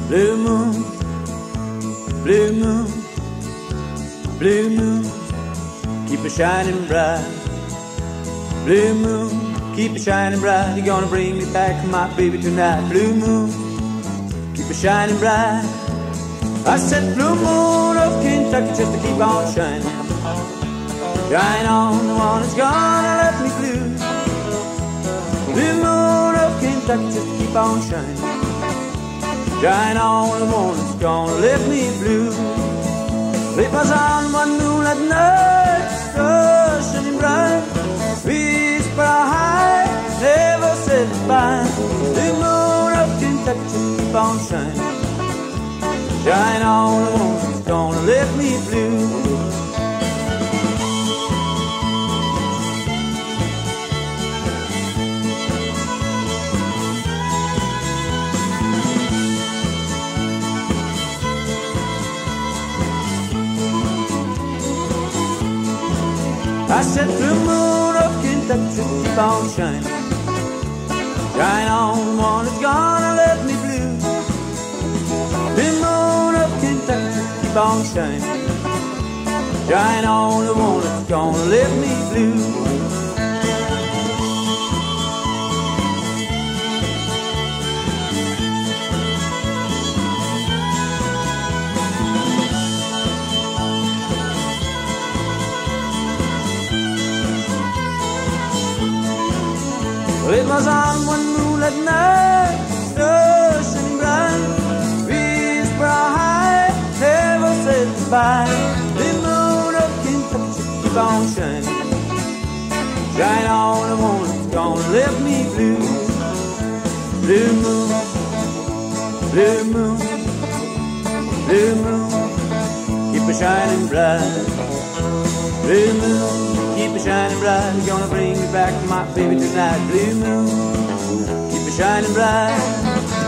Blue moon, blue moon, blue moon, keep it shining bright. Blue moon, keep it shining bright. You're gonna bring me back my baby tonight. Blue moon, keep it shining bright. I said blue moon of Kentucky just to keep on shining. Shine on the one that's gonna let me blue. Blue moon of Kentucky just to keep on shining. Shine on the one that's gonna let me blue. It was on one moonlight night, so shining bright. Reached for a high, never said goodbye. Blue moon of Kentucky just keep on shining. Shine on the one that's gonna let me blue. I said blue moon of Kentucky keep on shining. Shine on the one that's gonna let me blue. Blue moon of Kentucky keep on shining. Shine on the one that's gonna let me blue. It was on one moonlight night, so shining bright. Reached for a high, never said goodbye. The moon of Kentucky keep on shining. Shine on the one that's gonna let me blue. Blue moon, blue moon, blue moon, keep it shining bright. Blue moon, keep it shining bright. You're gonna bring me back my baby tonight. Blue moon, keep it shining bright.